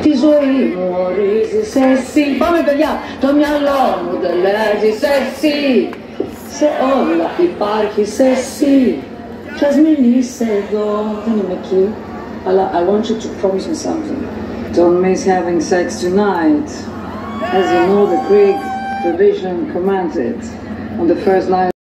Τη ζωή μου ορίζεις εσύ. Πάμε παιδιά, το μυαλό μου τελέζεις εσύ. Σε όλα υπάρχεις εσύ. Κι ας μην είσαι εδώ, δεν είμαι εκεί. Αλλά I want you to promise me something. Don't miss having sex tonight. As you know, the Greek tradition commands it on the first night.